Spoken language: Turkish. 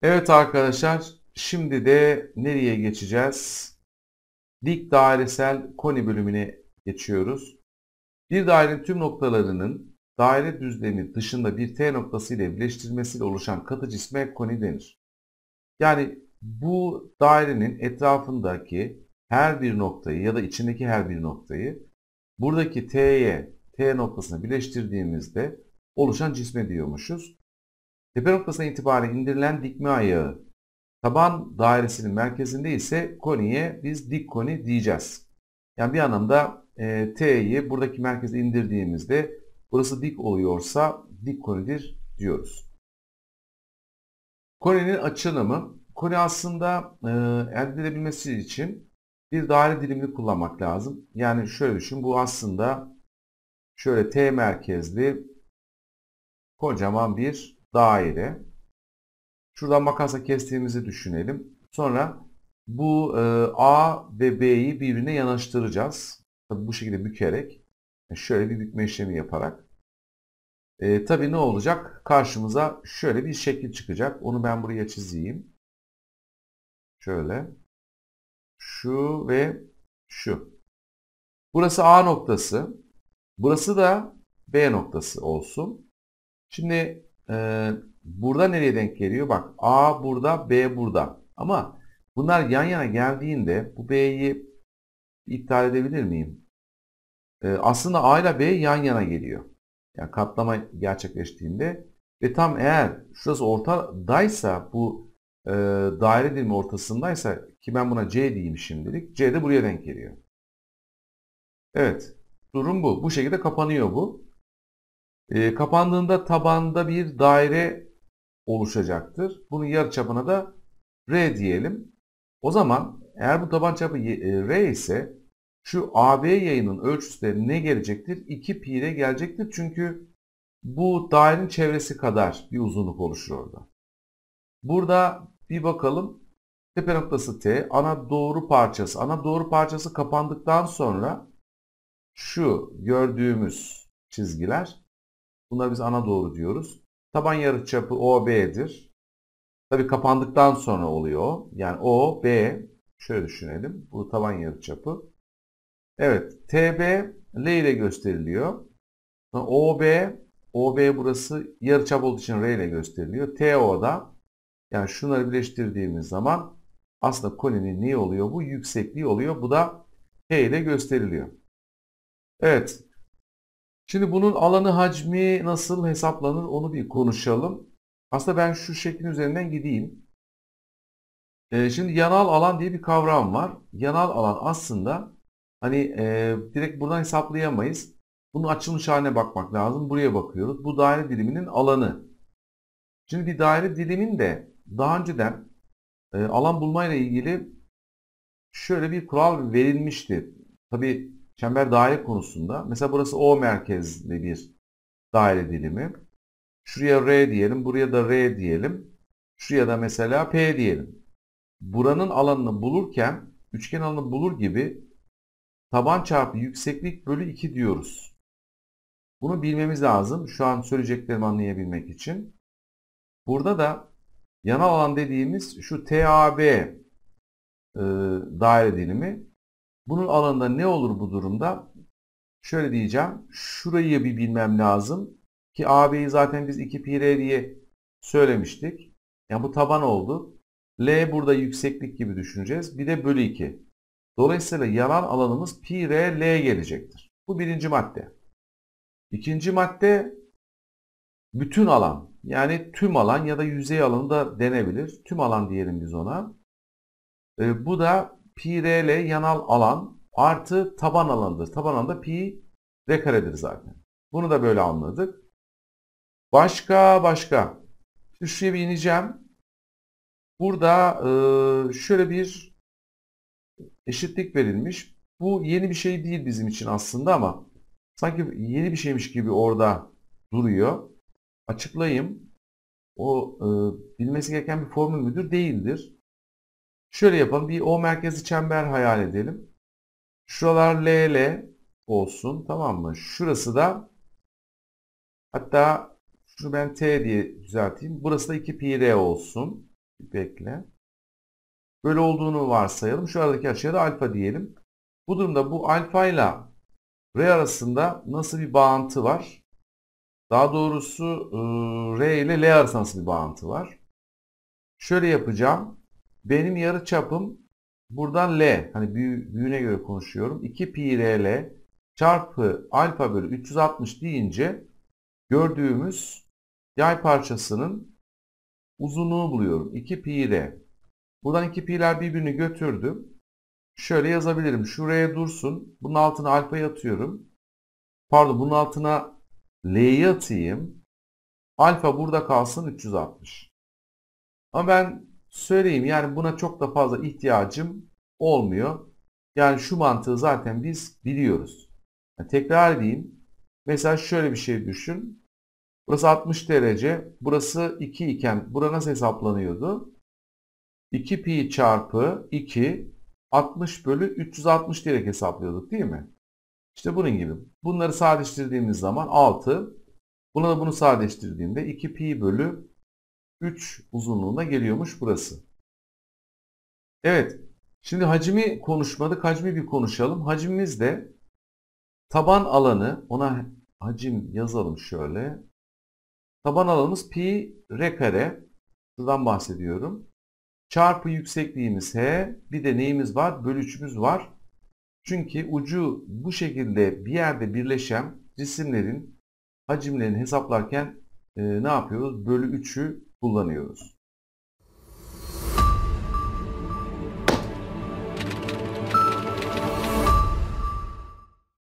Evet arkadaşlar, şimdi de nereye geçeceğiz? Dik dairesel koni bölümüne geçiyoruz. Bir dairenin tüm noktalarının daire düzlemi dışında bir T noktası ile birleştirilmesiyle oluşan katı cisme koni denir. Yani bu dairenin etrafındaki her bir noktayı ya da içindeki her bir noktayı buradaki T noktasına birleştirdiğimizde oluşan cisme diyormuşuz. Tepe noktasına itibaren indirilen dikme ayağı taban dairesinin merkezinde ise koniye biz dik koni diyeceğiz. Yani bir anlamda T'yi buradaki merkeze indirdiğimizde burası dik oluyorsa dik konidir diyoruz. Koninin açılımı, koni aslında elde edilebilmesi için bir daire dilimini kullanmak lazım. Yani şöyle düşün, bu aslında şöyle T merkezli kocaman bir daire. Şuradan makasla kestiğimizi düşünelim. Sonra bu A ve B'yi birbirine yanaştıracağız. Tabii bu şekilde bükerek, şöyle bir bükme işlemi yaparak. Tabii ne olacak? Karşımıza şöyle bir şekil çıkacak. Onu ben buraya çizeyim. Şöyle. Şu ve şu. Burası A noktası. Burası da B noktası olsun. Şimdi burada nereye denk geliyor? Bak A burada, B burada. Ama bunlar yan yana geldiğinde bu B'yi iptal edebilir miyim? Aslında A ile B yan yana geliyor. Yani katlama gerçekleştiğinde ve tam eğer şurası ortadaysa bu daire dilimi ortasındaysa ki ben buna C diyeyim şimdilik. C de buraya denk geliyor. Evet. Durum bu. Bu şekilde kapanıyor bu. Kapandığında tabanda bir daire oluşacaktır. Bunun yarıçapına da R diyelim. O zaman eğer bu tabançapı R ise şu AB yayının ölçüsü de ne gelecektir? 2 pi ile gelecektir. Çünkü bu dairenin çevresi kadar bir uzunluk oluşur orada. Burada bir bakalım. Tepe noktası T, ana doğru parçası. Ana doğru parçası kapandıktan sonra şu gördüğümüz çizgiler, bunları biz ana doğru diyoruz. Taban yarıçapı OB'dir. Tabii kapandıktan sonra oluyor. Yani OB, şöyle düşünelim. Bu taban yarıçapı. Evet, TB L ile gösteriliyor. OB burası yarıçap olduğu için R ile gösteriliyor. TO da, yani şunları birleştirdiğimiz zaman aslında koninin neyi oluyor? Bu yüksekliği oluyor. Bu da H ile gösteriliyor. Evet. Şimdi bunun alanı, hacmi nasıl hesaplanır onu bir konuşalım. Aslında ben şu şeklin üzerinden gideyim. Şimdi yanal alan diye bir kavram var. Yanal alan aslında hani direkt buradan hesaplayamayız. Bunun açılmış haline bakmak lazım. Buraya bakıyoruz. Bu daire diliminin alanı. Şimdi bir daire diliminde daha önceden alan bulmayla ilgili şöyle bir kural verilmişti. Tabii çember daire konusunda. Mesela burası O merkezli bir daire dilimi. Şuraya R diyelim, buraya da R diyelim. Şuraya da mesela P diyelim. Buranın alanını bulurken üçgen alanını bulur gibi taban çarpı yükseklik bölü 2 diyoruz. Bunu bilmemiz lazım şu an söyleyeceklerimi anlayabilmek için. Burada da yanal alan dediğimiz şu TAB daire dilimi. Bunun alanında ne olur bu durumda? Şöyle diyeceğim. Şurayı bir bilmem lazım. Ki AB'yi zaten biz 2 pi r diye söylemiştik. Yani bu taban oldu. L burada yükseklik gibi düşüneceğiz. Bir de bölü 2. Dolayısıyla yanal alanımız pi r L gelecektir. Bu birinci madde. İkinci madde bütün alan. Yani tüm alan ya da yüzey alanı da denebilir. Tüm alan diyelim biz ona. Bu da pi r L yanal alan artı taban alanıdır. Taban alanı da pi r karedir zaten. Bunu da böyle anladık. Başka. Şimdi şuraya bir ineceğim. Burada şöyle bir eşitlik verilmiş. Bu yeni bir şey değil bizim için aslında ama sanki yeni bir şeymiş gibi orada duruyor. Açıklayayım. O bilmesi gereken bir formül müdür? Değildir. Şöyle yapalım. Bir O merkezli çember hayal edelim. Şuralar LL olsun. Tamam mı? Şurası da, hatta şunu ben T diye düzelteyim. Burası da 2 pi r olsun. Bekle. Böyle olduğunu varsayalım. Şu aradaki açıya da alfa diyelim. Bu durumda bu alfa ile R arasında nasıl bir bağıntı var? Daha doğrusu R ile L arasında nasıl bir bağıntı var? Şöyle yapacağım. Benim yarıçapım buradan L. Hani büyüğüne göre konuşuyorum. 2 pi RL çarpı alfa bölü 360 deyince gördüğümüz yay parçasının uzunluğunu buluyorum. 2 pi R. Buradan 2 pi'ler birbirini götürdüm. Şöyle yazabilirim. Şuraya dursun. Bunun altına alfayı atıyorum. Pardon, bunun altına L'yi atayım. Alfa burada kalsın 360. Ama ben söyleyeyim, yani buna çok da fazla ihtiyacım olmuyor. Yani şu mantığı zaten biz biliyoruz. Yani tekrar edeyim. Mesela şöyle bir şey düşün. Burası 60 derece. Burası 2 iken bura nasıl hesaplanıyordu? 2 pi çarpı 2 60 bölü 360 diyerek hesaplıyorduk değil mi? İşte bunun gibi. Bunları sadeleştirdiğimiz zaman 6. Buna da bunu sadeleştirdiğimde 2 pi bölü 3 uzunluğuna geliyormuş burası. Evet. Şimdi hacmi konuşmadık. Hacmi bir konuşalım. Hacmimiz de taban alanı, ona hacim yazalım şöyle. Taban alanımız pi r kare. Buradan bahsediyorum. Çarpı yüksekliğimiz h. Bir de neyimiz var? Bölüçümüz var. Çünkü ucu bu şekilde bir yerde birleşen cisimlerin hacimlerini hesaplarken ne yapıyoruz? Bölü 3'ü kullanıyoruz.